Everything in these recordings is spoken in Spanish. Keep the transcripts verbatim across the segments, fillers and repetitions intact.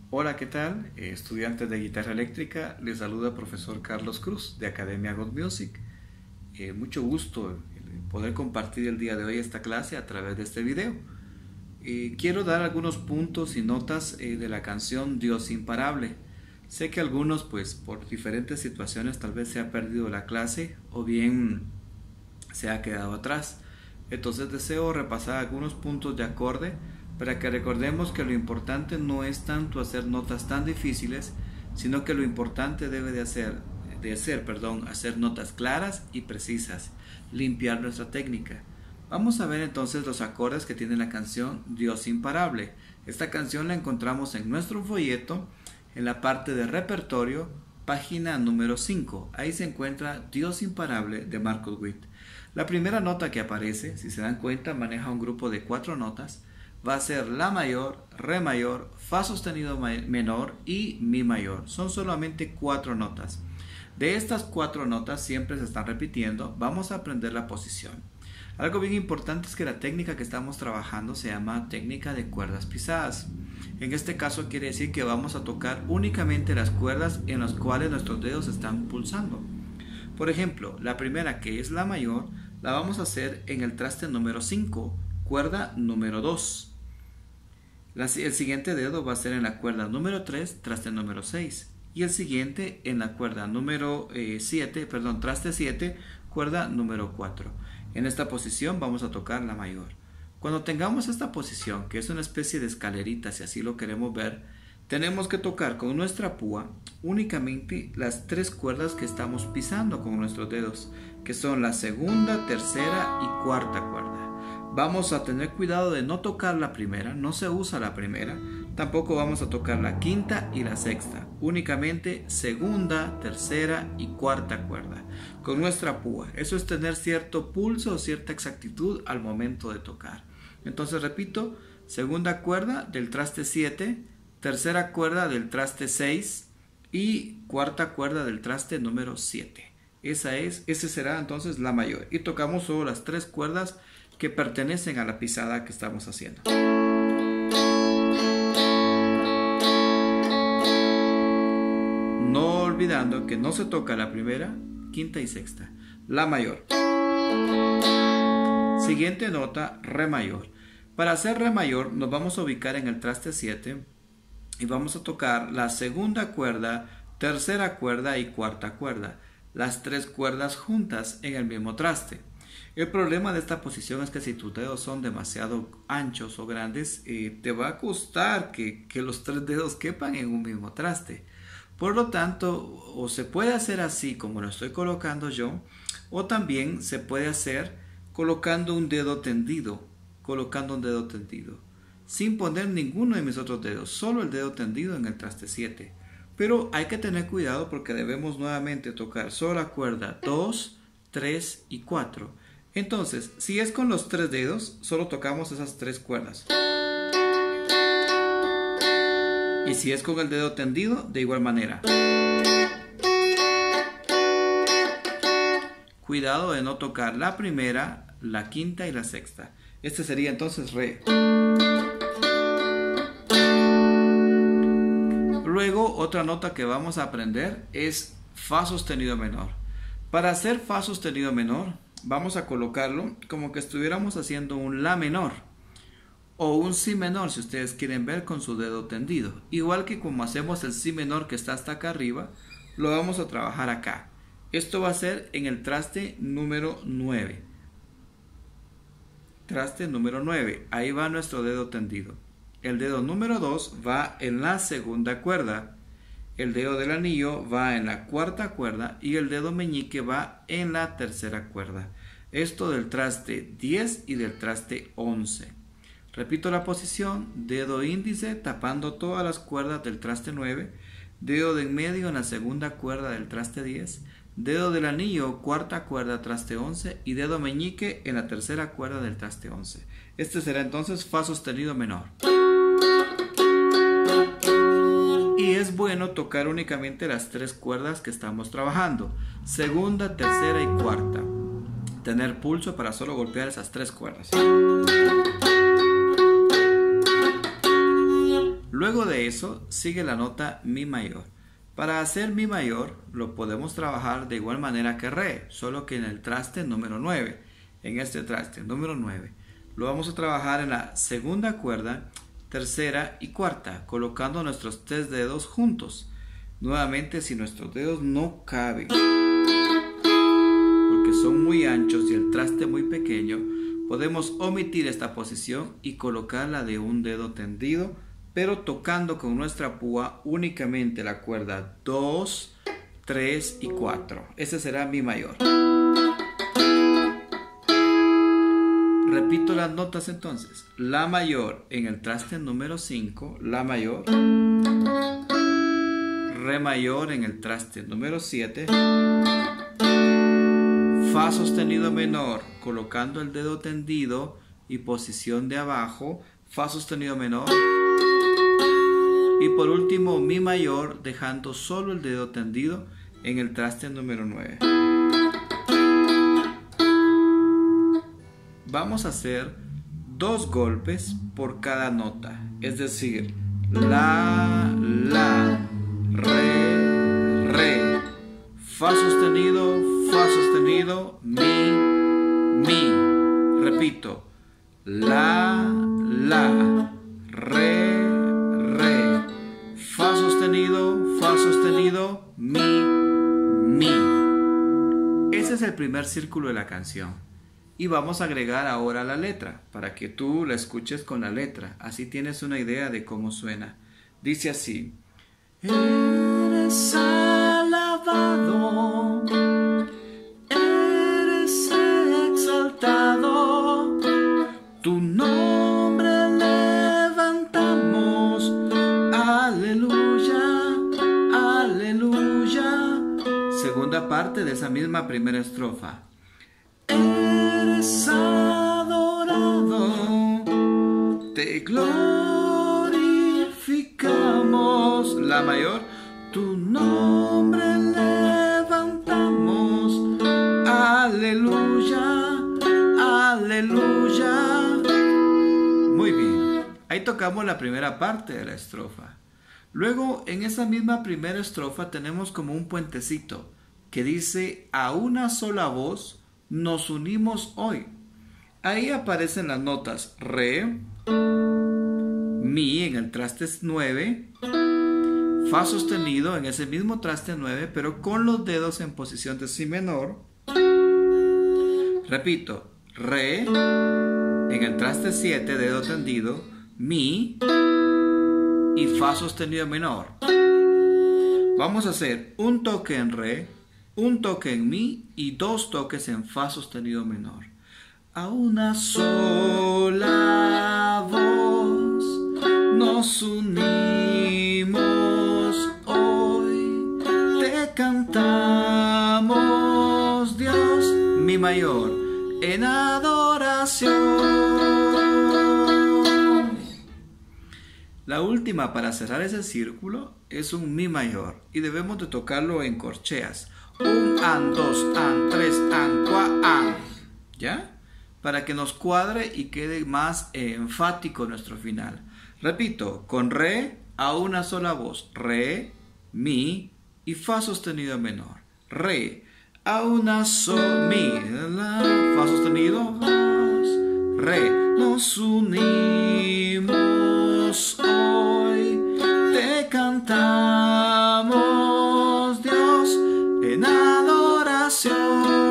Hola, ¿qué tal? Eh, estudiantes de guitarra eléctrica, les saluda el profesor Carlos Cruz de Academia God Music. Eh, mucho gusto eh, poder compartir el día de hoy esta clase a través de este video. Eh, quiero dar algunos puntos y notas eh, de la canción Dios Imparable. Sé que algunos, pues por diferentes situaciones, tal vez se ha perdido la clase o bien se ha quedado atrás. Entonces deseo repasar algunos puntos de acorde para que recordemos que lo importante no es tanto hacer notas tan difíciles, sino que lo importante debe de hacer, de ser, perdón, hacer notas claras y precisas, limpiar nuestra técnica. Vamos a ver entonces los acordes que tiene la canción Dios Imparable. Esta canción la encontramos en nuestro folleto, en la parte de repertorio, página número cinco. Ahí se encuentra Dios Imparable de Marcus Witt. La primera nota que aparece, si se dan cuenta, maneja un grupo de cuatro notas. Va a ser La mayor, Re mayor, Fa sostenido menor y Mi mayor. Son solamente cuatro notas. De estas cuatro notas siempre se están repitiendo. Vamos a aprender la posición. Algo bien importante es que la técnica que estamos trabajando se llama técnica de cuerdas pisadas. En este caso quiere decir que vamos a tocar únicamente las cuerdas en las cuales nuestros dedos están pulsando. Por ejemplo, la primera, que es La mayor, la vamos a hacer en el traste número cinco, cuerda número dos. La, el siguiente dedo va a ser en la cuerda número tres, traste número seis. Y el siguiente en la cuerda número siete, perdón, traste siete, cuerda número cuatro. En esta posición vamos a tocar la mayor. Cuando tengamos esta posición, que es una especie de escalerita, si así lo queremos ver, tenemos que tocar con nuestra púa únicamente las tres cuerdas que estamos pisando con nuestros dedos, que son la segunda, tercera y cuarta cuerda. Vamos a tener cuidado de no tocar la primera, no se usa la primera, tampoco vamos a tocar la quinta y la sexta, únicamente segunda, tercera y cuarta cuerda con nuestra púa. Eso es tener cierto pulso o cierta exactitud al momento de tocar. Entonces repito, segunda cuerda del traste siete, tercera cuerda del traste seis y cuarta cuerda del traste número siete. Esa es, ese será entonces la mayor, y tocamos solo las tres cuerdas que pertenecen a la pisada que estamos haciendo. No olvidando que no se toca la primera, quinta y sexta. La mayor. Siguiente nota, Re mayor. Para hacer Re mayor nos vamos a ubicar en el traste siete y vamos a tocar la segunda cuerda, tercera cuerda y cuarta cuerda. Las tres cuerdas juntas en el mismo traste. El problema de esta posición es que si tus dedos son demasiado anchos o grandes, eh, te va a costar que, que los tres dedos quepan en un mismo traste. Por lo tanto, o se puede hacer así como lo estoy colocando yo, o también se puede hacer colocando un dedo tendido, colocando un dedo tendido, sin poner ninguno de mis otros dedos, solo el dedo tendido en el traste siete. Pero hay que tener cuidado porque debemos nuevamente tocar solo la cuerda dos, tres y cuatro. Entonces, si es con los tres dedos, solo tocamos esas tres cuerdas. Y si es con el dedo tendido, de igual manera. Cuidado de no tocar la primera, la quinta y la sexta. Este sería entonces Re. Luego, otra nota que vamos a aprender es Fa sostenido menor. Para hacer Fa sostenido menor, vamos a colocarlo como que estuviéramos haciendo un La menor o un Si menor, si ustedes quieren ver, con su dedo tendido. Igual que como hacemos el Si menor que está hasta acá arriba, lo vamos a trabajar acá. Esto va a ser en el traste número nueve. Traste número nueve. Ahí va nuestro dedo tendido. El dedo número dos va en la segunda cuerda. El dedo del anillo va en la cuarta cuerda y el dedo meñique va en la tercera cuerda. Esto del traste diez y del traste once. Repito la posición, dedo índice tapando todas las cuerdas del traste nueve, dedo de en medio en la segunda cuerda del traste diez, dedo del anillo cuarta cuerda traste once y dedo meñique en la tercera cuerda del traste once. Este será entonces Fa sostenido menor. Y es bueno tocar únicamente las tres cuerdas que estamos trabajando, segunda, tercera y cuarta. Tener pulso para solo golpear esas tres cuerdas. Luego de eso sigue la nota mi mayor. Para hacer mi mayor lo podemos trabajar de igual manera que re, solo que en el traste número nueve. En este traste número nueve lo vamos a trabajar en la segunda cuerda, tercera y cuarta, colocando nuestros tres dedos juntos. Nuevamente, si nuestros dedos no caben porque son muy anchos y el traste muy pequeño, podemos omitir esta posición y colocarla de un dedo tendido, pero tocando con nuestra púa únicamente la cuerda dos, tres y cuatro. Ese será mi mayor. Repito las notas entonces. La mayor en el traste número cinco, la mayor. Re mayor en el traste número siete. Fa sostenido menor, colocando el dedo tendido y posición de abajo. Fa sostenido menor. Y por último, mi mayor, dejando solo el dedo tendido en el traste número nueve. Vamos a hacer dos golpes por cada nota, es decir, la, la, re, re, fa sostenido, fa sostenido, mi, mi. Repito, la, la, re, re, fa sostenido, fa sostenido, mi, mi. Ese es el primer círculo de la canción. Y vamos a agregar ahora la letra, para que tú la escuches con la letra. Así tienes una idea de cómo suena. Dice así. Eres alabado, eres exaltado, tu nombre levantamos. Aleluya, aleluya. Segunda parte de esa misma primera estrofa. Eres adorado, te glorificamos. La mayor, tu nombre levantamos. Aleluya, aleluya. Muy bien, ahí tocamos la primera parte de la estrofa. Luego, en esa misma primera estrofa tenemos como un puentecito que dice: a una sola voz nos unimos hoy. Ahí aparecen las notas re, mi en el traste nueve, fa sostenido en ese mismo traste nueve, pero con los dedos en posición de si menor. Repito, re en el traste siete, dedo tendido, mi y fa sostenido menor. Vamos a hacer un toque en re, un toque en mi y dos toques en fa sostenido menor. A una sola voz nos unimos hoy, te cantamos, Dios, mi mayor, en adoración. La última para cerrar ese círculo es un mi mayor y debemos de tocarlo en corcheas. Un, an, dos, an, tres, an, cua, an. ¿Ya? Para que nos cuadre y quede más eh, enfático nuestro final. Repito, con re a una sola voz. Re, mi y fa sostenido menor. Re a una sola, mi, la, fa sostenido, dos, re. Nos unimos hoy, te cantamos, Dios, en adoración.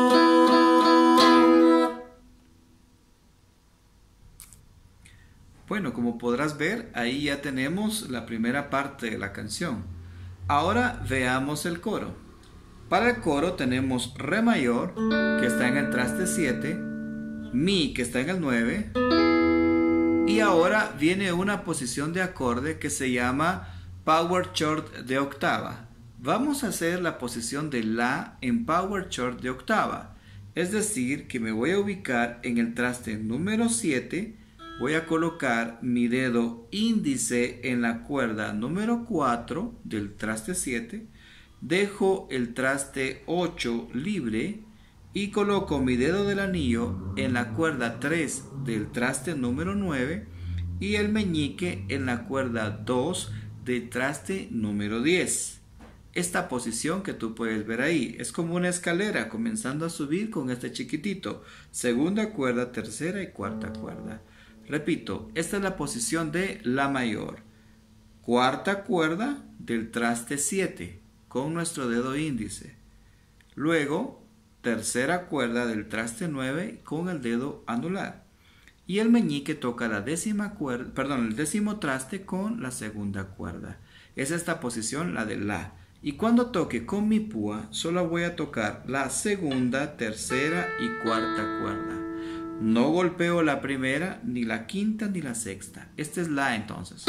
Bueno, como podrás ver, ahí ya tenemos la primera parte de la canción. Ahora veamos el coro. Para el coro tenemos re mayor, que está en el traste siete, mi, que está en el nueve, y ahora viene una posición de acorde que se llama power chord de octava. Vamos a hacer la posición de la en power chord de octava, es decir, que me voy a ubicar en el traste número siete, voy a colocar mi dedo índice en la cuerda número cuatro del traste siete, dejo el traste ocho libre y coloco mi dedo del anillo en la cuerda tres del traste número nueve y el meñique en la cuerda dos del traste número diez. Esta posición que tú puedes ver ahí es como una escalera comenzando a subir con este chiquitito. Segunda cuerda, tercera y cuarta cuerda. Repito, esta es la posición de la mayor. Cuarta cuerda del traste siete con nuestro dedo índice. Luego, tercera cuerda del traste nueve con el dedo anular. Y el meñique toca la décima cuerda, perdón, el décimo traste con la segunda cuerda. Es esta posición la de la. Y cuando toque con mi púa, solo voy a tocar la segunda, tercera y cuarta cuerda. No golpeo la primera, ni la quinta, ni la sexta. Esta es la entonces.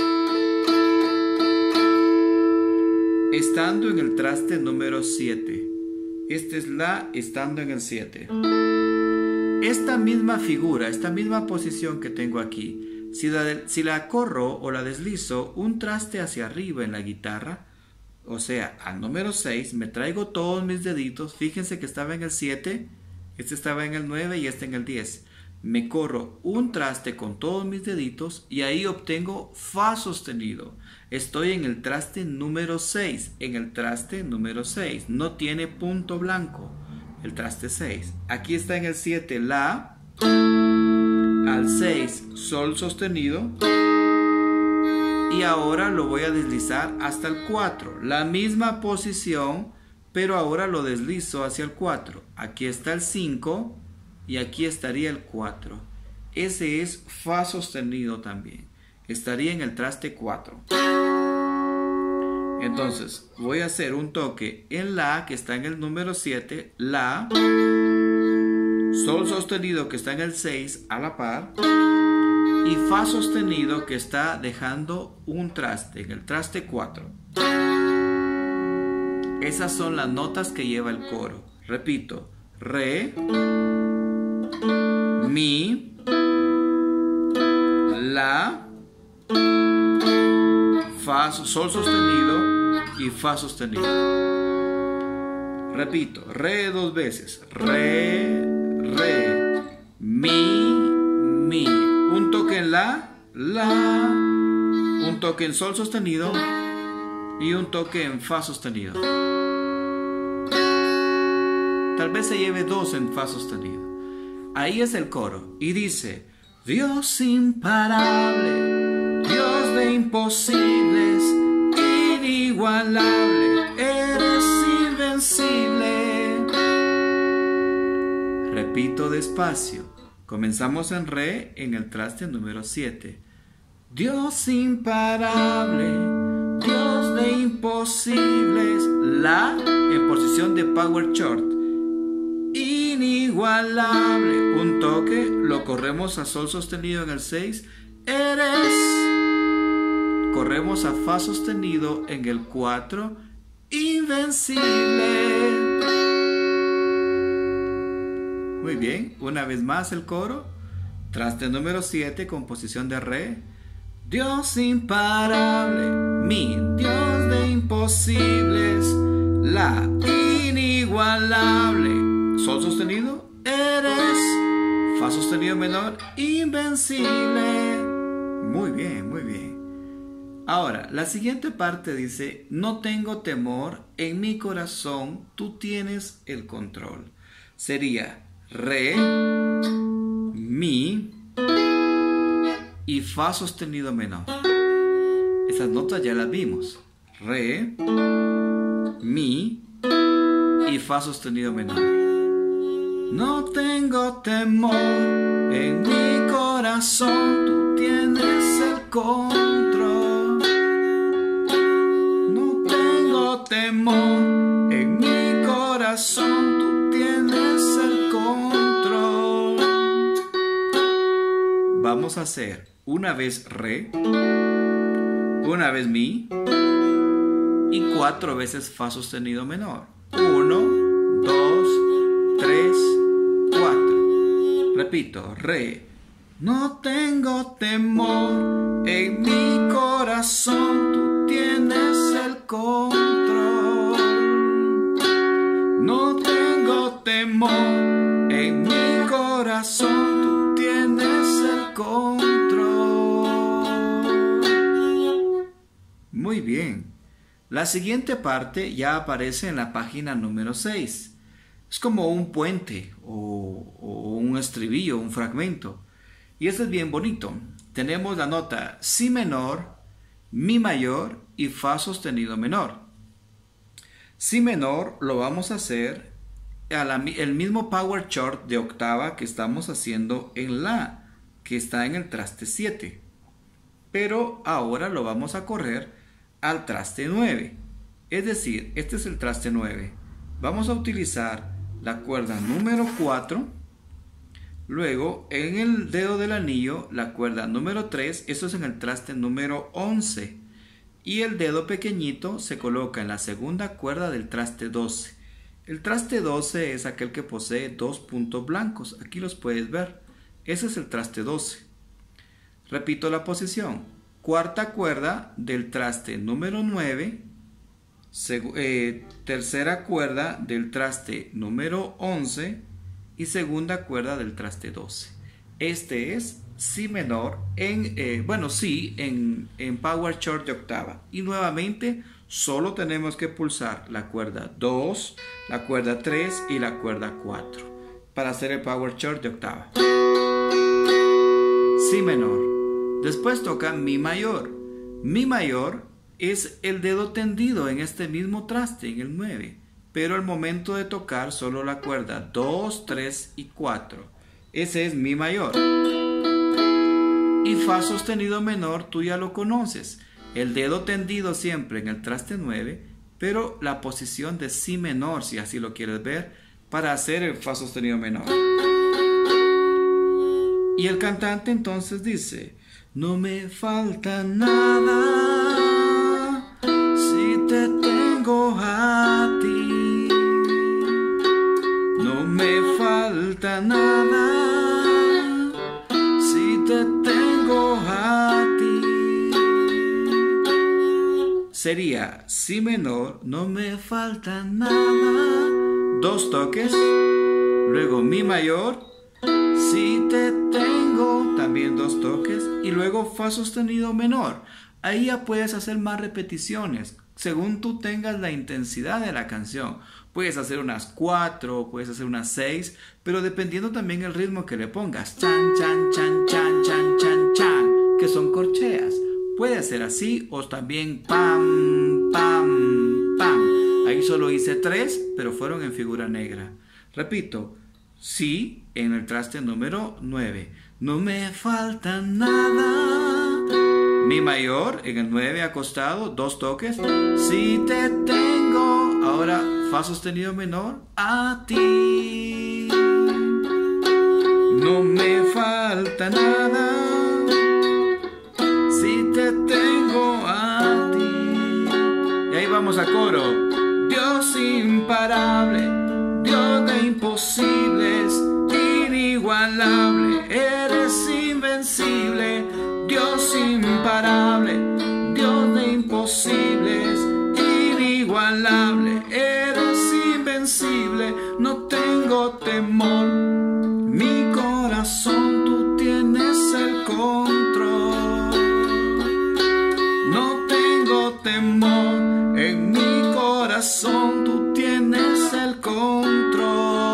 Estando en el traste número siete. Esta es la estando en el siete. Esta misma figura, esta misma posición que tengo aquí, si la, si la corro o la deslizo un traste hacia arriba en la guitarra, o sea, al número seis, me traigo todos mis deditos. Fíjense que estaba en el siete, este estaba en el nueve y este en el diez. Me corro un traste con todos mis deditos y ahí obtengo fa sostenido. Estoy en el traste número seis, en el traste número seis. No tiene punto blanco, el traste seis. Aquí está en el siete la, al seis sol sostenido. Y ahora lo voy a deslizar hasta el cuatro. La misma posición, pero ahora lo deslizo hacia el cuatro. Aquí está el cinco y aquí estaría el cuatro. Ese es fa sostenido también. Estaría en el traste cuatro. Entonces, voy a hacer un toque en la que está en el número siete, la, sol sostenido que está en el seis a la par, y fa sostenido que está dejando un traste, en el traste cuatro. Esas son las notas que lleva el coro. Repito, re, mi, la, fa, sol sostenido y fa sostenido. Repito, re dos veces, re, re, mi, mi. Un toque en la, la, un toque en sol sostenido y un toque en fa sostenido. Tal vez se lleve dos en fa sostenido. Ahí es el coro y dice: Dios imparable, Dios de imposibles, inigualable, eres invencible. Repito despacio. Comenzamos en re en el traste número siete. Dios imparable, Dios de imposibles, la en posición de power chord. Inigualable, un toque, lo corremos a sol sostenido en el seis. Eres, corremos a fa sostenido en el cuatro. Invencible. Muy bien, una vez más el coro. Traste número siete, composición de re. Dios imparable, mi Dios de imposibles, la inigualable, sol sostenido, eres, fa sostenido menor, invencible. Muy bien, muy bien. Ahora, la siguiente parte dice: no tengo temor, en mi corazón tú tienes el control. Sería re, mi y fa sostenido menor. Esas notas ya las vimos. Re, mi y fa sostenido menor. No tengo temor, en mi corazón tú tienes el control. No tengo temor, en mi corazón tú tienes el control. Vamos a hacer una vez re, una vez mi y cuatro veces fa sostenido menor. Uno, dos, tres, cuatro. Repito, re. No tengo temor, en mi corazón tú tienes el control. No tengo temor, en mi corazón tú tienes el control. Muy bien. La siguiente parte ya aparece en la página número seis. Es como un puente o, o un estribillo, un fragmento. Y esto es bien bonito. Tenemos la nota si menor, mi mayor y fa sostenido menor. Si menor lo vamos a hacer a la, el mismo power chord de octava que estamos haciendo en la, que está en el traste siete. Pero ahora lo vamos a correr al traste nueve. Es decir, este es el traste nueve. Vamos a utilizar la cuerda número cuatro. Luego, en el dedo del anillo, la cuerda número tres. Eso es en el traste número once. Y el dedo pequeñito se coloca en la segunda cuerda del traste doce. El traste doce es aquel que posee dos puntos blancos. Aquí los puedes ver. Ese es el traste doce. Repito la posición. Cuarta cuerda del traste número nueve. Eh, tercera cuerda del traste número once. Y segunda cuerda del traste doce. Este es si menor en, eh, bueno, si en, en power chord de octava. Y nuevamente solo tenemos que pulsar la cuerda dos, la cuerda tres y la cuerda cuatro para hacer el power chord de octava. Si menor. Después toca mi mayor. Mi mayor es el dedo tendido en este mismo traste, en el nueve. Pero al momento de tocar solo la cuerda dos, tres y cuatro. Ese es mi mayor. Y fa sostenido menor, tú ya lo conoces. El dedo tendido siempre en el traste nueve, pero la posición de si menor, si así lo quieres ver, para hacer el fa sostenido menor. Y el cantante entonces dice: no me falta nada si te tengo a ti. No me falta nada si te tengo a ti. Sería si menor, no me falta nada, dos toques, luego mi mayor, si te tengo, también dos toques, y luego fa sostenido menor. Ahí ya puedes hacer más repeticiones según tú tengas la intensidad de la canción. Puedes hacer unas cuatro, puedes hacer unas seis, pero dependiendo también el ritmo que le pongas. Chan, chan, chan, chan, chan, chan, chan, que son corcheas. Puede ser así o también pam, pam, pam. Ahí solo hice tres, pero fueron en figura negra. Repito, si en el traste número nueve. No me falta nada. Mi mayor en el nueve acostado, dos toques. Si te tengo, ahora fa sostenido menor, a ti. No me falta nada si te tengo a ti. Y ahí vamos a coro. Dios imparable, Dios de imposibles, inigualable, eres invencible. Dios imparable, Dios de imposibles, inigualable, eres invencible. No tengo temor, mi corazón tú tienes el control. No tengo temor, en mi corazón tú tienes el control.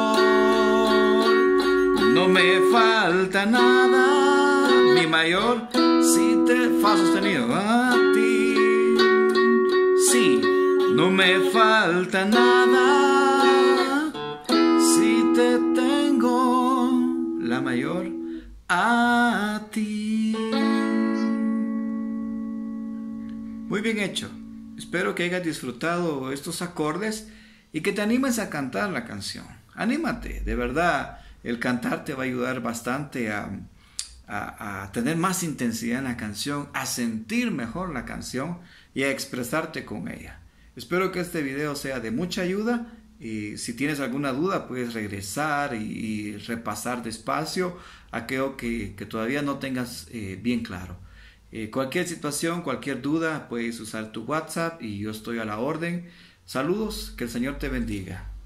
No me falta nada, mi mayor, si te fa sostenido a ti. Sí, no me falta nada si te tengo, la mayor, a ti. Muy bien hecho. Espero que hayas disfrutado estos acordes y que te animes a cantar la canción. Anímate, de verdad, el cantar te va a ayudar bastante a, a, a tener más intensidad en la canción, a sentir mejor la canción y a expresarte con ella. Espero que este video sea de mucha ayuda y si tienes alguna duda puedes regresar y, y repasar despacio aquello que, que todavía no tengas eh, bien claro. Eh, cualquier situación, cualquier duda, puedes usar tu WhatsApp y yo estoy a la orden. Saludos, que el Señor te bendiga.